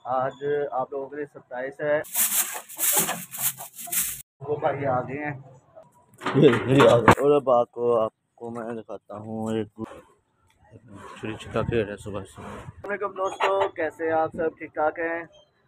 आज आप लोगों के लिए सरप्राइज है। वो भाई आ गए हैं और अब आपको मैं दिखाता हूँ एक चिड़ी छिका के है सुबह से। वालेकुम दोस्तों, कैसे हैं आप सब? ठीक ठाक हैं।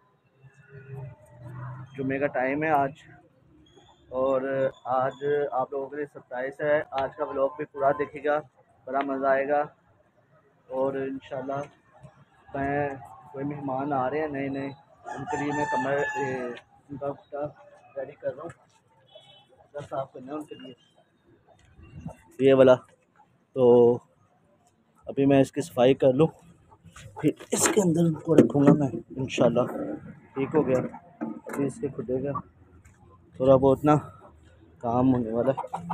जुम्मे का टाइम है आज और आज आप लोगों के लिए सरप्राइज है। आज का व्लॉग भी पूरा देखिएगा, बड़ा मज़ा आएगा। और इंशाल्लाह मैं कोई मेहमान आ रहे हैं नए नए, उनके लिए मैं उनका कुत्ता रेडी कर रहा हूँ, कुत्ता साफ करना है उनके लिए ये वाला। तो अभी मैं इसकी सफाई कर लूँ, फिर इसके अंदर उनको रखूँगा मैं इंशाल्लाह। ठीक हो गया, अभी इसके खुदेगा, थोड़ा बहुत ना काम होने वाला है।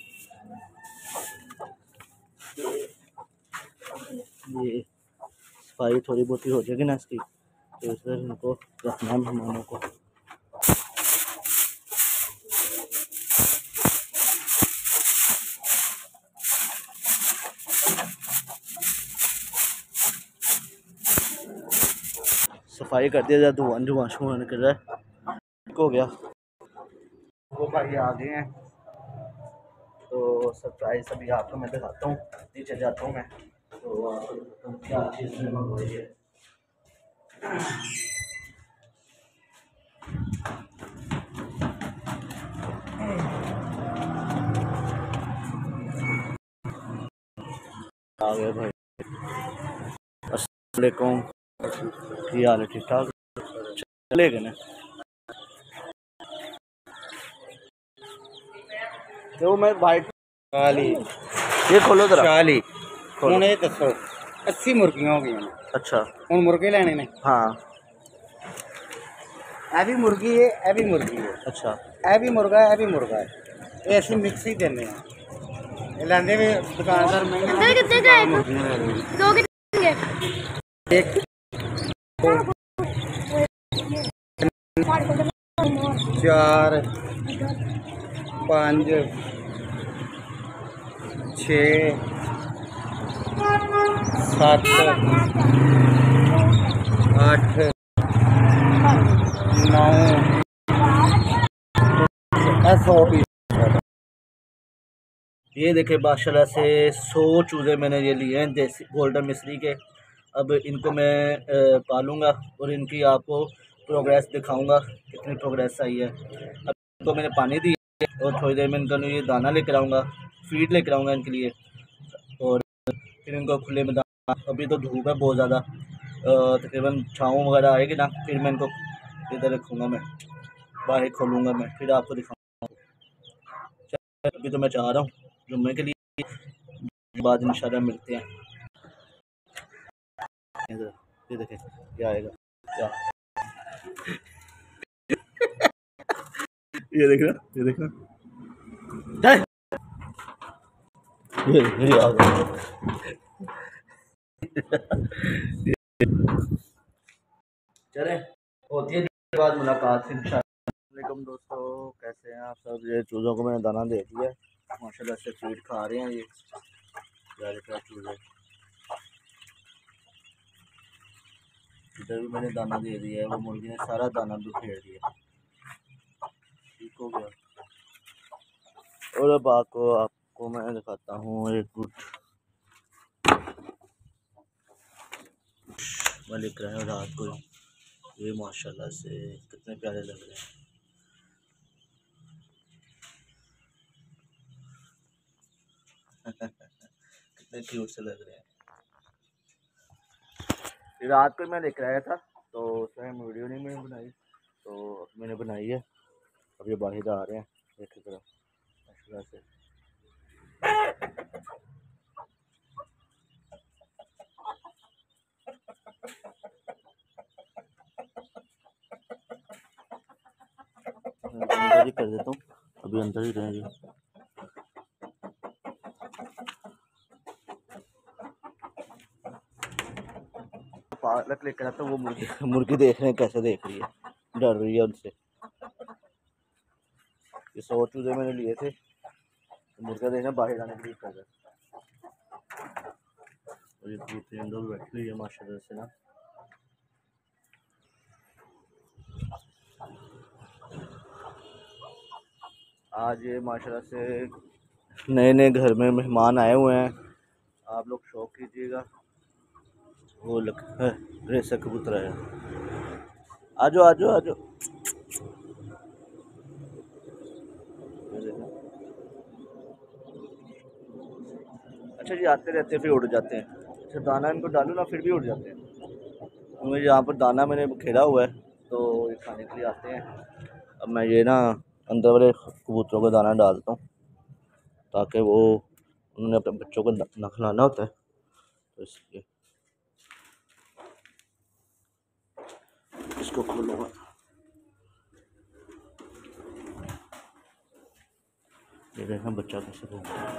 ये सफाई थोड़ी बहुत ही हो जाएगी ना इसकी, तो इसलिए इनको रखना है मेहमानों को। सफाई कर दिया जाए, धुआं निकल रहा है। हो गया, वो भाई आ गए हैं तो सरप्राइज अभी आपको मैं दिखाता हूँ। नीचे जाता हूँ मैं तो क्या चीज़ मंगवाई है। आ गए भाई, अस्सलाम वालेकुम, क्या हाल है? ठीक ठाक चले गए ना? तो मैं भाई ये खोलो जरा। चाली ਹੁਣ ਇਹ ਦੱਸੋ 80 ਮੁਰਗੀਆਂ ਹੋ ਗਈਆਂ ਨੇ। अच्छा, ਹੁਣ ਮੁਰਗੇ ਲੈਣੇ ਨੇ। हाँ ਇਹ ਵੀ ਮੁਰਗੀ ਹੈ, ਇਹ ਵੀ ਮੁਰਗੀ ਹੈ, अच्छा, ਇਹ ਵੀ ਮੁਰਗਾ ਹੈ, ਇਹ ਵੀ ਮੁਰਗਾ ਹੈ। ਇਹ ਅਸੀਂ ਮਿਕਸ ਹੀ ਦਿੰਦੇ ਹਾਂ। ਇਹ ਲੈਂਦੇ ਵੀ ਦੁਕਾਨਦਾਰ ਮਹਿੰਗੇ ਕਿੱਥੇ ਗਏ ਮੁਰਗੀਆਂ ਲੈ ਰਹੇ ਨੇ। ਦੋ ਕਿੱਥੇ ਗਏ? ਇੱਕ 4 5 6 7 8 9 100 पीस। ये देखे माशाल्लाह से 100 चूज़े मैंने ये लिए हैं देसी गोल्डन मिस्री के। अब इनको मैं पालूंगा और इनकी आपको प्रोग्रेस दिखाऊंगा कितनी प्रोग्रेस आई है। अब इनको मैंने पानी दिया और थोड़ी देर में इनका ये दाना लेकर आऊँगा, फीड लेकर आऊँगा इनके लिए। और फिर इनको खुले मैदान, अभी तो धूप है बहुत ज़्यादा, तकरीबन छाँव वगैरह आएगी ना, फिर मैं इनको इधर रखूँगा, मैं बाहर खोलूँगा, मैं फिर आपको दिखाऊँगा। अभी तो मैं चाह रहा हूँ जुम्मे के लिए, बाद इंशाल्लाह मिलते हैं। ये देखें क्या आएगा, क्या ये देखना, ये देखना ये आ गया। चले, होती है बाद मुलाकात इंशाल्लाह। वालेकुम दोस्तों, कैसे हैं आप सब? ये चूज़ों को मैंने दाना दे दिया है, माशाल्लाह से फीड खा रहे हैं ये ज़्यादातर चूज़े। इधर भी मैंने दाना दे दिया है, वो मुर्गी ने सारा दाना भी फेर दिया। ठीक हो गया। और अब आपको मैं दिखाता हूँ एक गुड मैं लिख रहा हूँ रात को। ये माशाल्लाह से कितने प्यारे लग रहे हैं। कितने क्यूट से लग रहे हैं। रात को मैं लेकर आया था तो उसमें वीडियो नहीं मैंने बनाई, तो मैंने बनाई है। अब ये बाहर आ रहे हैं एक तरफ माशाल्लाह से। अंदर ही कर देता हूँ, अभी अंदर ही रहेंगे। पालक लेकर आता हूँ, वो मुर्गी देख रहे हैं कैसे देख रही है, डर रही है उनसे। ये 100 चूजे मैंने लिए थे, मुर्गा देखना बाहर आने के लिए कर रहा है। और ये दूसरे अंदर बैठी हुई है माशाल्लाह से ना। आज ये माशाल्लाह से नए नए घर में मेहमान आए हुए हैं, आप लोग शौक कीजिएगा। वो रेसा कबूतर है, आ जाओ आ जाओ आ जाओ। अच्छा जी, आते रहते फिर उड़ जाते हैं। अच्छा दाना इनको डालूँ ना, फिर भी उड़ जाते हैं। मुझे यहाँ पर दाना मैंने खेला हुआ है, तो ये खाने के लिए आते हैं। अब मैं ये ना अंदर वाले कबूतरों को दाना डालता हूँ, ताकि वो उन्होंने अपने बच्चों को न खिलाना होता है, तो इसलिए इसको खोलूँगा। ये देखना बच्चा कैसे घूमता है।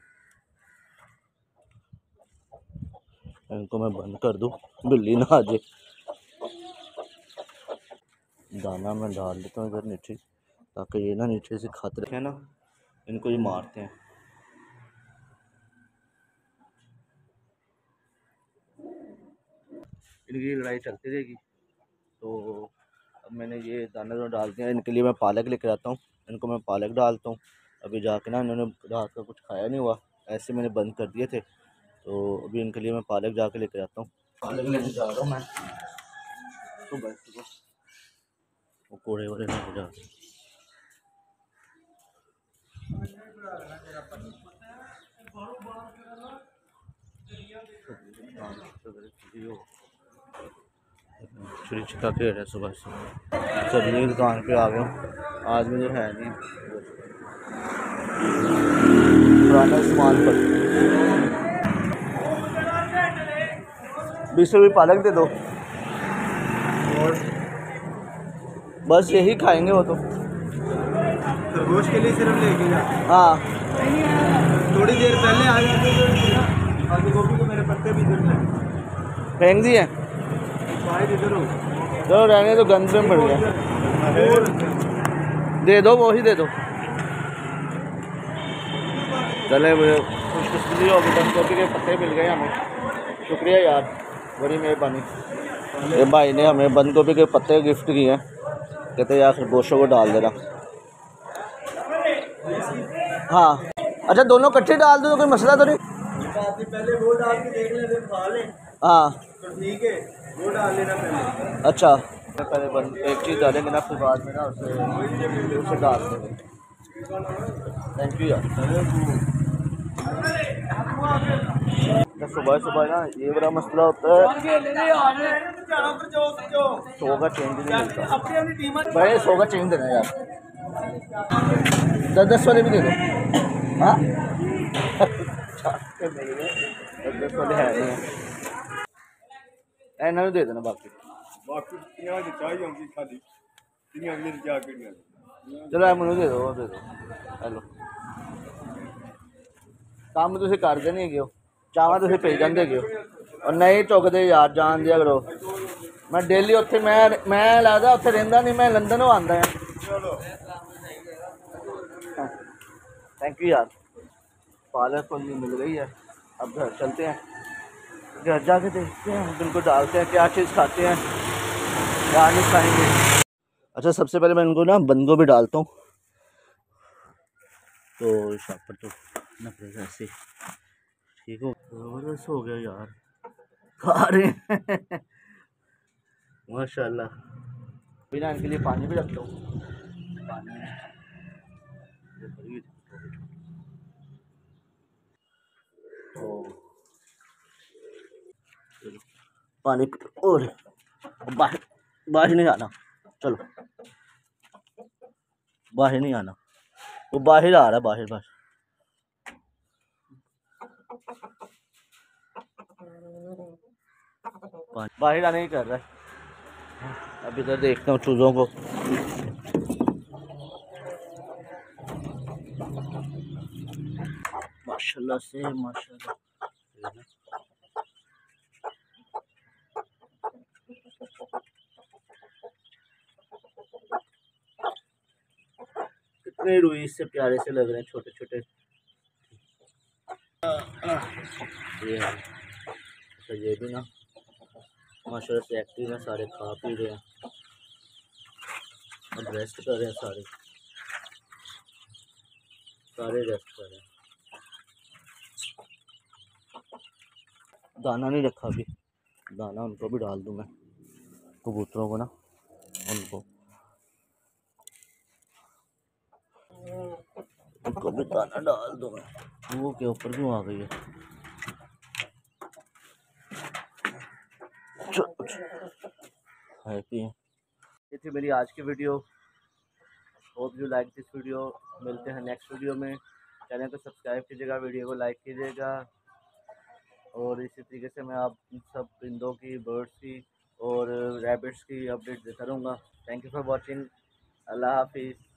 इनको मैं बंद कर दूँ, बिल्ली ना आ जाए। दाना मैं डाल देता हूँ इधर नीचे, ताकि ये ना नीचे से खाते रहे ना, इनको ये मारते हैं। इनकी लड़ाई चलती रहेगी। तो अब मैंने ये दाना जो डाल दिया, इनके लिए मैं पालक लेकर आता हूँ। इनको मैं पालक डालता हूँ। अभी जाके ना इन्होंने रात का कुछ खाया नहीं हुआ, ऐसे मैंने बंद कर दिए थे, तो अभी इनके लिए मैं पालक जाके लेकर आता हूँ। पालक लेने जा रहा हूँ मैं सुबह सुबह, वो कोड़े वोड़े लेके जा रहे हैं। छुरी छिपा के रहे सुबह से। सब्जी की दुकान पे आ गया हूँ, आज मुझे है नहीं पुराना सामान पर। 20 रुपये पालक दे दो, बस यही खाएंगे वो तो। खरगोश के लिए सिर्फ लेके जा। हाँ थोड़ी देर पहले आ जाते तो आलू गोभी को मेरे पत्ते भी इधर फेंक दिए, शायद इधर हो। चलो रहने तो, गंद में पड़ गया। दे दो, वो ही दे दो। चले मुझे खुशकिस्मती होगी, बंद गोभी के पत्ते मिल गए हमें। शुक्रिया यार, बड़ी मेहरबानी। ये भाई ने हमें बंद गोभी के पत्ते गिफ्ट किए हैं, कहते यार खरगोशों को डाल देना। हाँ अच्छा, दोनों इकट्ठे डाल दो तो कोई मसला तो नहीं। पहले वो डाल के देख ले, खा ले। हाँ तो ठीक है, वो डाल लेना पहले। अच्छा, पहले एक चीज़ डालेंगे ना, फिर बाद में ना उसे डाल देंगे। थैंक यू यार। सुबह सुबह ना ये बड़ा मसला होता है, 100 का चेंज नहीं मिलता भाई। 100 का चेंज देना यार, 10-10 वाले भी दे दो। हाँ 10-10 वाले है नहीं, इन्हों भी दे देना। बाकी चलो मैनू दे दो, दे दो। हेलो काम तुम करते नहीं है, चाहवा तुम पी जाते हो और नहीं चुकते यार, जान दिया करो। मैं डेली उत्थे मैं लगता उत्थे रहिंदा नहीं, मैं लंदन हो आंदा है। थैंक यू यार, पालक फली मिल गई है। अब घर चलते हैं, घर जाके देखते हैं, बिल्कुल डालते हैं क्या चीज़ खाते हैं क्या नहीं खाएंगे। अच्छा सबसे पहले मैं इनको ना बंद गोभी डालता हूँ, तो शॉपर तो नखरे ऐसे ठीक हो। ज़बरदस्त हो गया यार, खा रहे हैं माशाल्लाह। बिना इनके लिए पानी भी रखता हूँ, पानी और बाहर बाहर नहीं आना, चलो बाहर नहीं आना, वो बाहर आ रहा है, बाहर बाहर। बाहर आने ही कर रहा है। अब इधर देखता हूँ चूज़ों को। माशाल्लाह से माशाल्लाह। कितने रुई से प्यारे से लग रहे हैं, छोटे छोटे। ये है। अच्छा ये भी ना माशाल्लाह से एक्टिव है, सारे खा पी रहे हैं, अब रेस्ट कर रहे हैं सारे। सारे रेस्ट कर रहे हैं। दाना नहीं रखा अभी, दाना उनको भी डाल दूँ मैं, कबूतरों को ना, उनको भी दाना डाल दूँ मैं। वो के ऊपर क्यों आ गई है? हैप्पी है। ये थी मेरी आज की video. Hope you like this video. मिलते हैं नेक्स्ट वीडियो में। चैनल को सब्सक्राइब कीजिएगा, वीडियो को लाइक कीजिएगा, और इसी तरीके से मैं आप सब परिंदों की, बर्ड्स की और रैबिट्स की अपडेट देता रहूँगा। Thank you for watching. अल्लाह हाफिज़।